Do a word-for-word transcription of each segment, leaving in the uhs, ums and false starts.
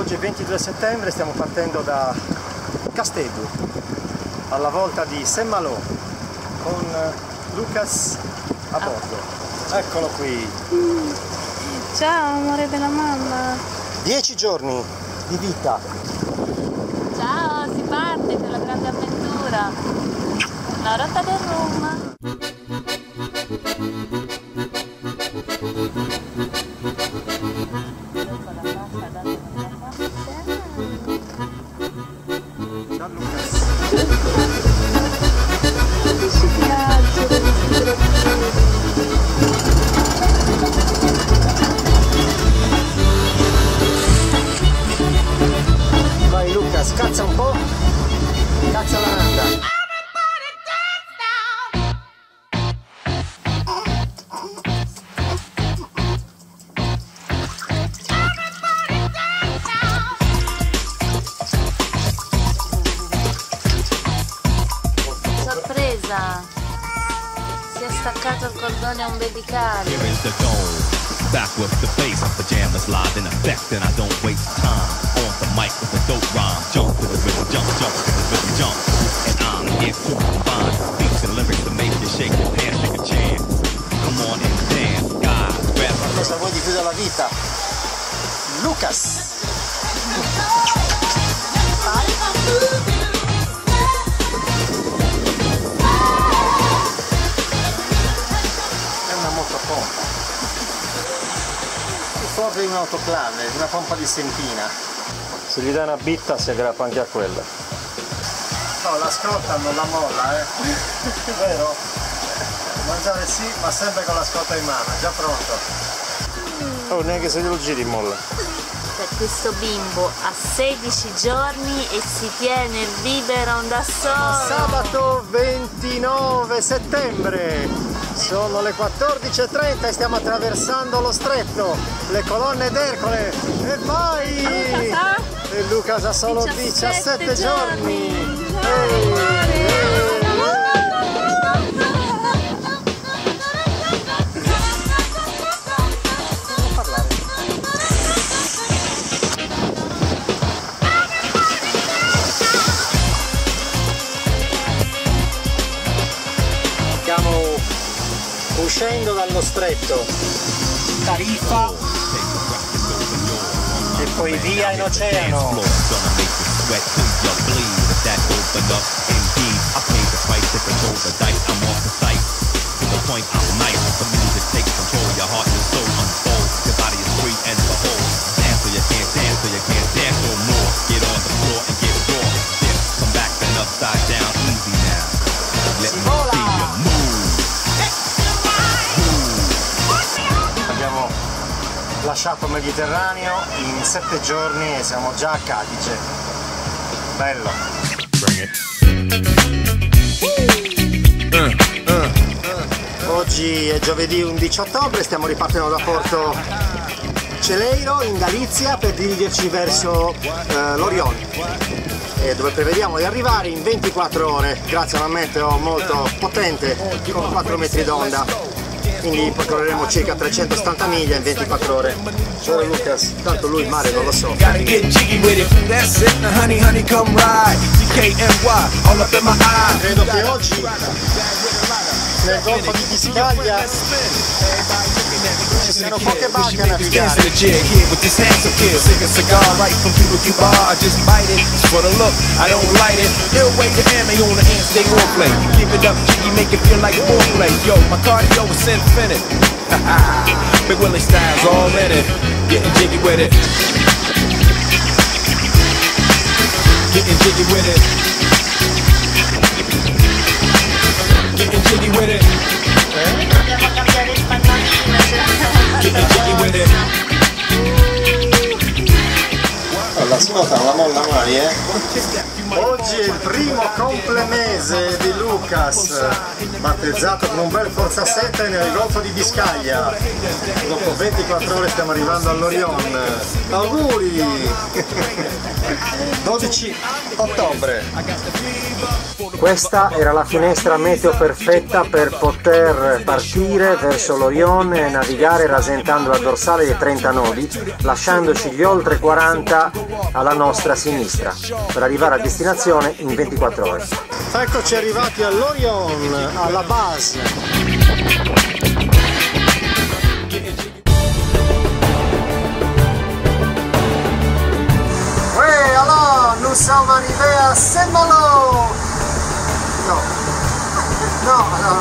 Oggi è ventidue settembre, stiamo partendo da Casteggio, alla volta di Saint-Malo, con Lucas a bordo. Eccolo qui. Ciao amore della mamma. Dieci giorni di vita. Ciao, si parte per la grande avventura. La rotta del Rum. Ciao Lucas. Vai Lucas, cazza un po', cazza la randa. Sorpresa! Si è staccato il cordone ombelicale. Here is the goal. Back with the bass, pajamas live in effect, and I don't waste time. On the mic with a dope rhyme, jump to the rhythm, jump, jump to the rhythm, jump. And I'm here to combine beats and lyrics to make you shake your pants, take a chance. Come on and dance, guys, grab a Cosa vuoi di più della vita? Lucas! È una motopompa. Forse un autoclave, una pompa di sentina. Se gli dai una bitta si aggrappa anche a quella. No, la scotta non la molla, eh. Vero? Mangiare sì, ma sempre con la scotta in mano, è già pronto. Oh, neanche se glielo giri molla. Per questo bimbo ha sedici giorni e si tiene il biberon da solo. Sabato ventinove settembre. Sono le quattordici e trenta e stiamo attraversando lo stretto, le colonne d'Ercole, e vai! E Lucas ha solo diciassette giorni! Ehi, ehi. Stiamo uscendo dallo stretto, Tarifa e poi via in oceano. Si vola! Abbiamo lasciato il Mediterraneo in sette giorni e siamo già a Cadice. Bello. Oggi è giovedì undici ottobre, stiamo ripartendo da Porto Celeiro in Galizia per dirigerci verso eh, l'Orione, eh, dove prevediamo di arrivare in ventiquattro ore grazie a una meteo molto potente con quattro metri d'onda. Quindi percorreremo circa trecentosettanta miglia in ventiquattro ore. Ora Lucas, tanto lui il mare non lo so. Credo che oggi nel golfo di Biscaglia ci siano poche barche a navigare. Big Willie style's all in it, getting jiggy with it, getting jiggy with it, getting jiggy with it, Dobbiamo cambiare il pannolino. getting jiggy with it. La scotta non la molla mai, eh? Oggi è il primo complemese di Lucas, battezzato con un bel Forza sette nel golfo di Biscaglia. Dopo ventiquattro ore stiamo arrivando all'Orion. Auguri! dodici ottobre. Questa era la finestra meteo perfetta per poter partire verso l'Orion e navigare rasentando la dorsale dei trenta nodi, lasciandoci gli oltre quaranta alla nostra sinistra per arrivare a destinazione in ventiquattro ore. Eccoci arrivati all'Orion, alla base. Oui, alors, nous sommes arrivés à Saint-Malo. Non. Non, non.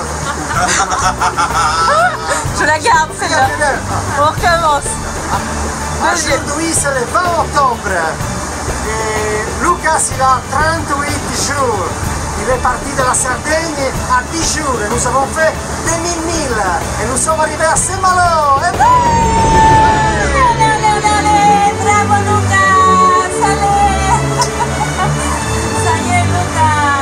Je la garde celle-là. On recommence. Aujourd'hui c'est le vingt octobre et Lucas il a trente-huit jours. Il est parti de la Sardaigne à dix jours et nous avons fait deux mille milles et nous sommes arrivés à Saint-Malo. Allez, allez, allez, bravo Lucas, allez. Ça y est Lucas.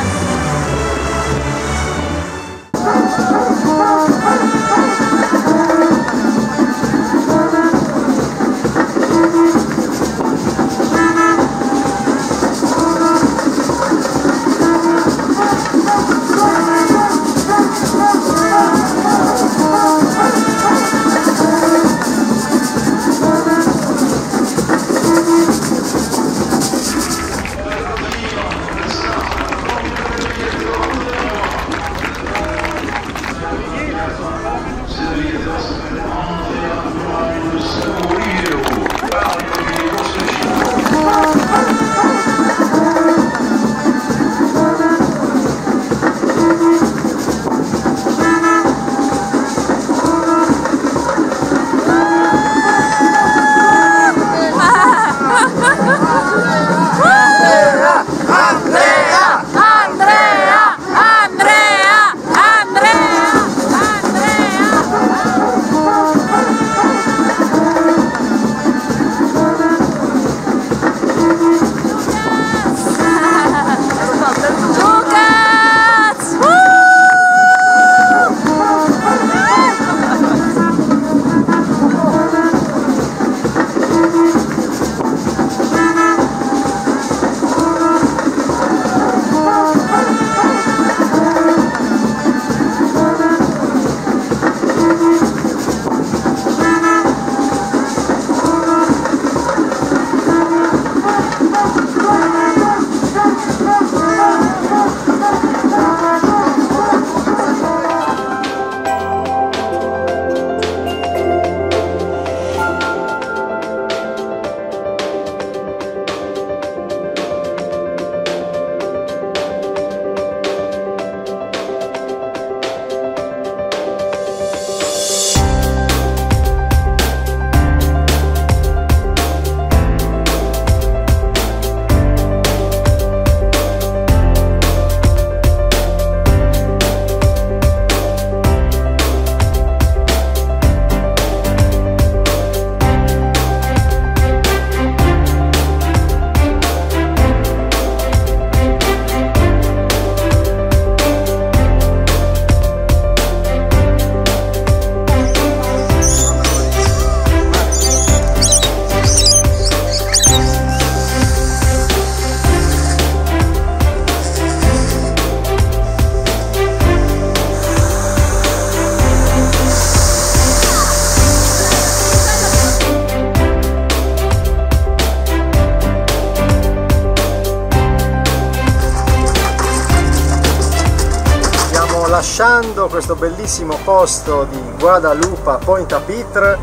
Lasciando questo bellissimo posto di Guadalupe Pointe-à-Pitre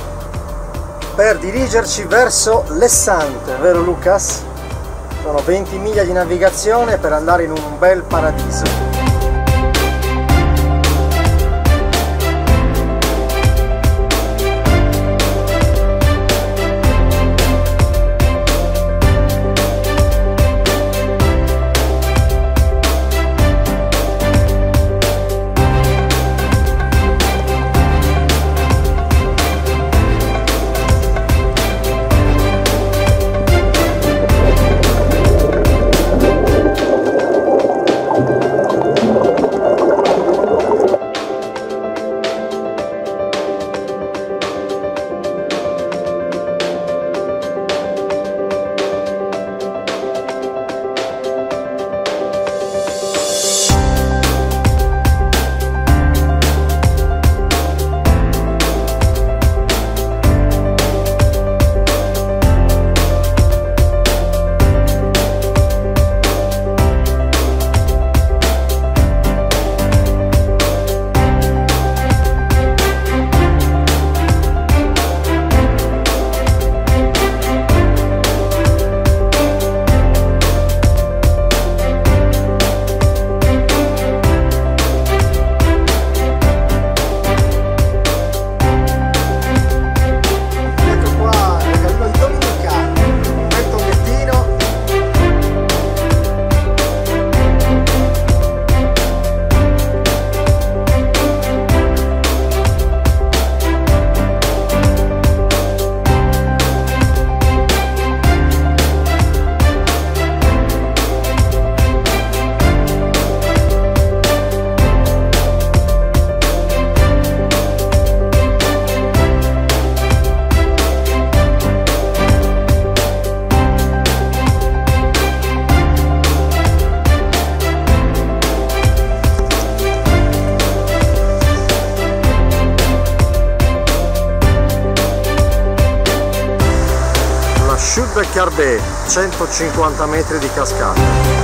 per dirigerci verso l'Essante, vero Lucas? Sono venti miglia di navigazione per andare in un bel paradiso. Carbet, centocinquanta metri di cascata.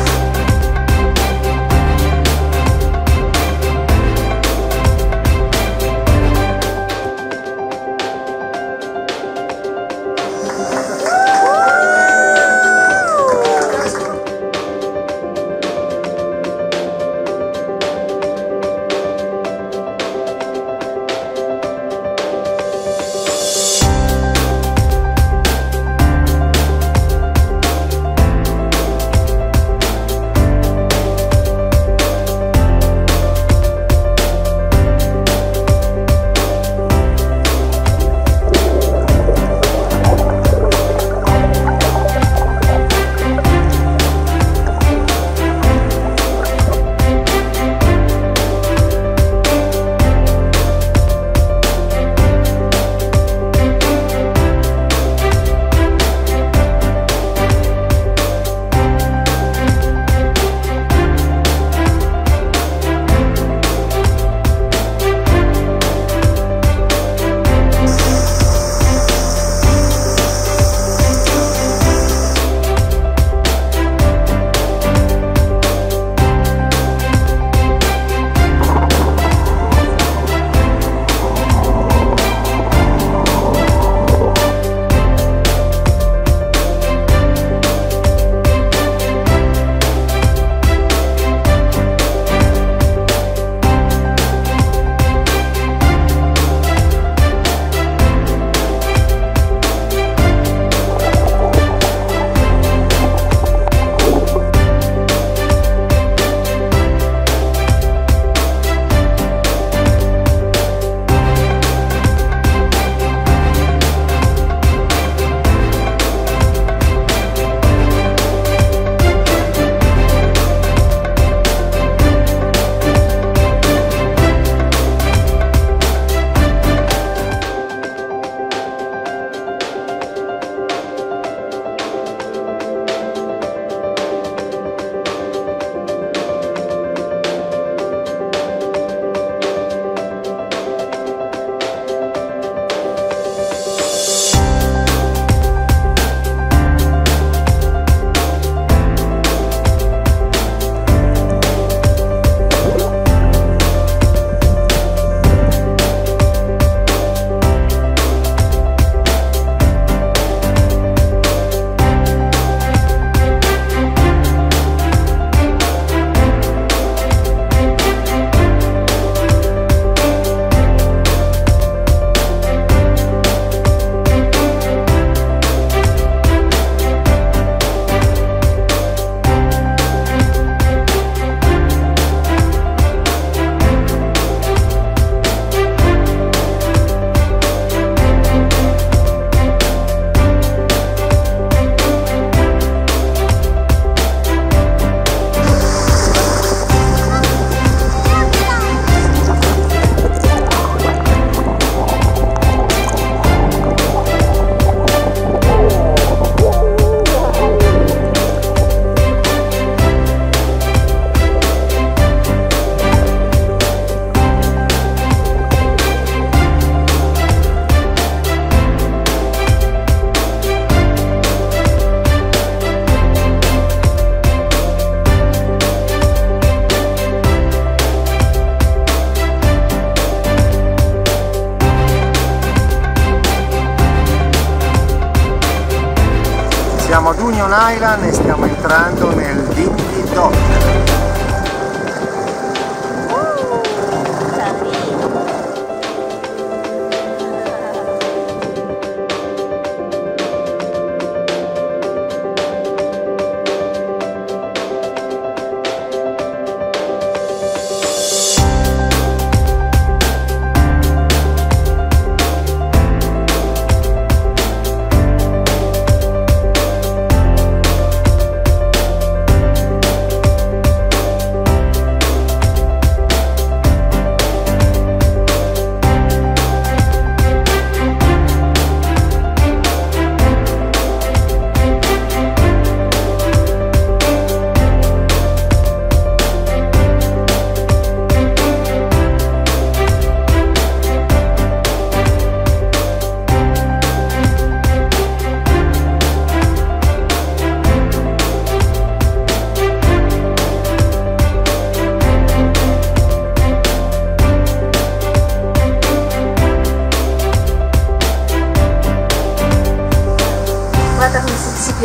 Siamo ad Union Island e stiamo entrando nel Dinky Dock.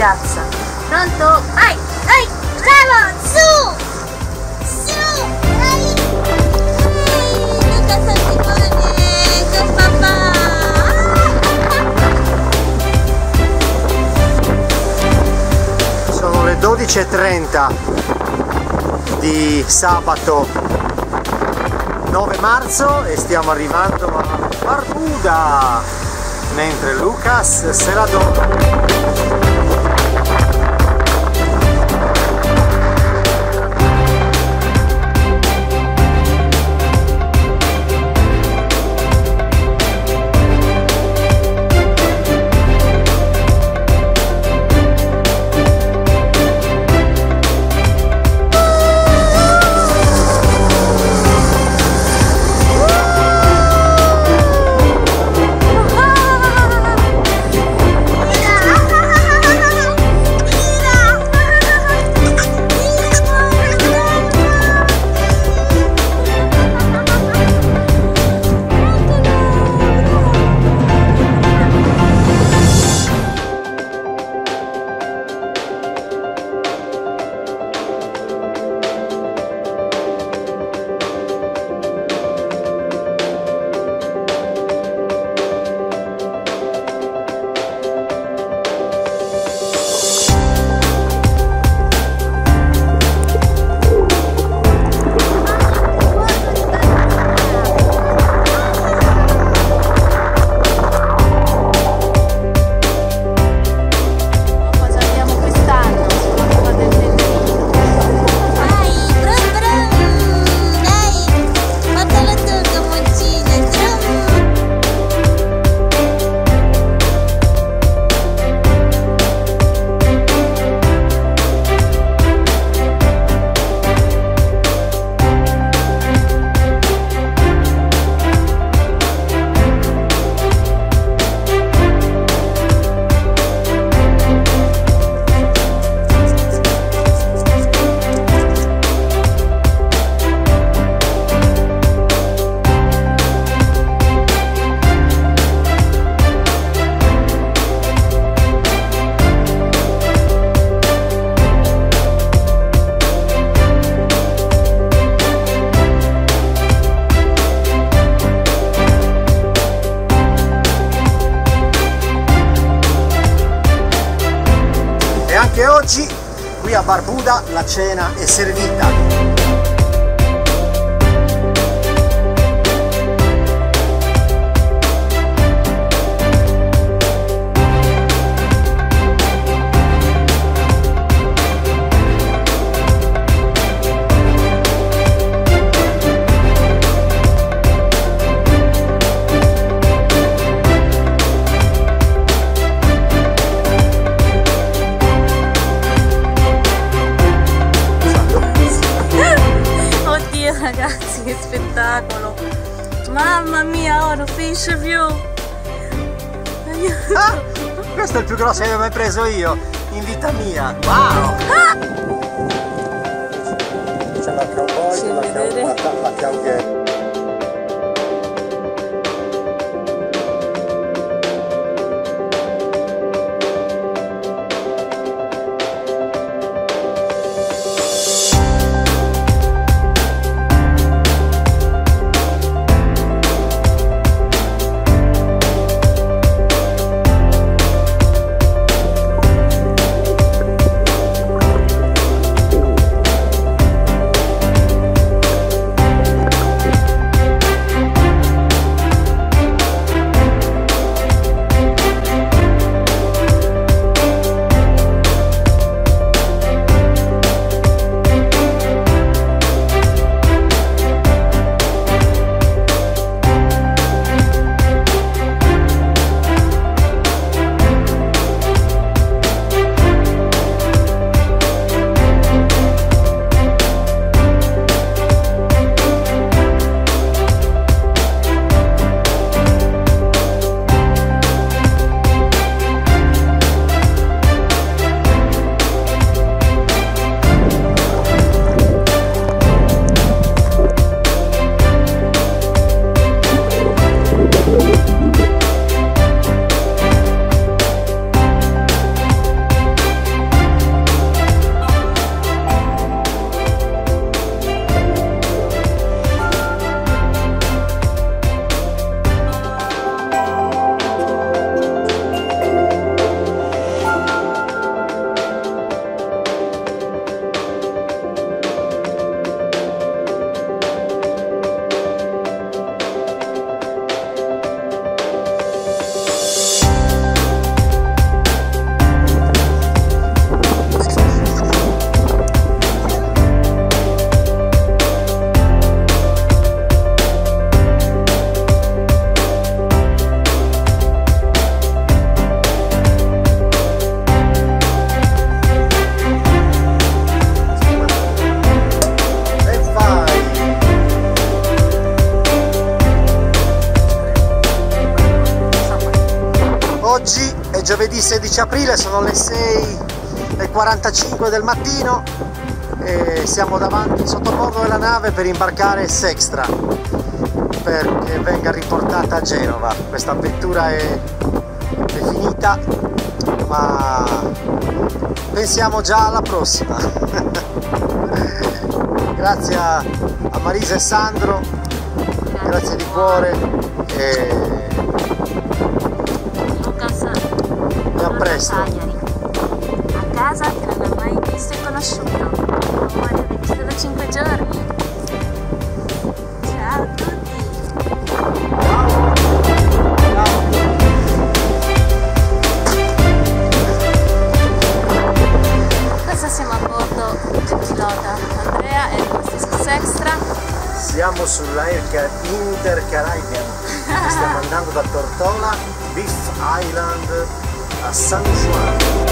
ragazza. Pronto? Vai, vai, bravo, su! Su! Dai! Luca Santimone, con papà! Sono le dodici e trenta di sabato nove marzo e stiamo arrivando a Barbuda, mentre Lucas se la dona. Anche oggi qui a Barbuda la cena è servita. Ragazzi, che spettacolo! Mamma mia, oro fish view! Ah, questo è il più grosso che abbia mai preso io in vita mia! Wow! Ah! C'è la cowboy, la, la, la cowgirl. Martedì sedici aprile, sono le sei e quarantacinque del mattino e siamo davanti sottobordo della nave per imbarcare Sextra perché venga riportata a Genova. Questa avventura è, è finita, ma pensiamo già alla prossima. Grazie a, a Marisa e Sandro, grazie di cuore e, Lucas, e a presto. a casa che non ha mai visto e conosciuto. Amore, visto da cinque giorni. Ciao a tutti. Adesso siamo a bordo del pilota Andrea e il nostro Sextra. Siamo sull'Air Intercaribbean, stiamo andando da Tortola, Beef Island a San Juan.